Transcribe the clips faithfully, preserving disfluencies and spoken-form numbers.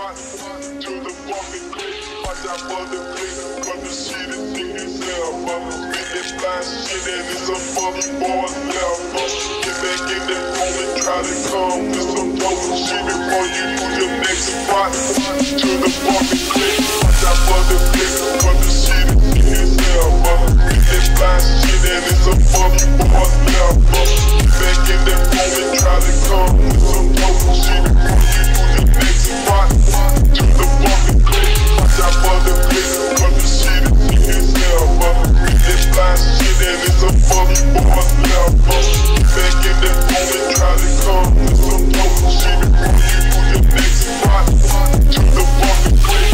spot to the fucking click. Watch out for the click, from the shit is thick as hell, mother. Spit that fly shit and it's a funny boy left, mother. Get back in that phone and try to come with some dope shit before you lose your next spot to the fucking click. Watch out for the click, from the shit is thick as hell, mother. Spit that fly shit and it's a funny boy left, mother. Get back in that phone and try to come with some dope shit before you lose your next spot to the fucking click. Watch out for the click, from the shit is thick as hell, mother. Spit that fly shit and it's a funny boy left, mother. Get back in that phone and try to come with some dope shit before you lose your next spot to the fucking click.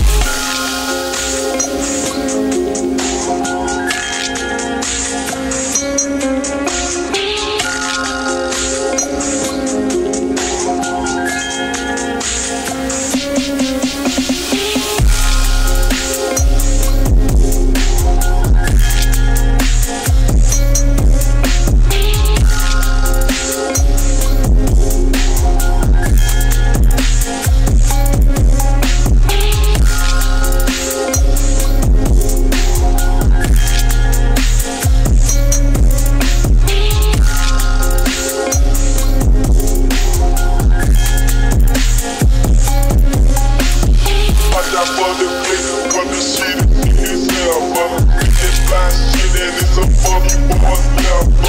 Watch out for the click, from the shit is thick as hell, mother. Spit that fly shit and it's a funny boy left.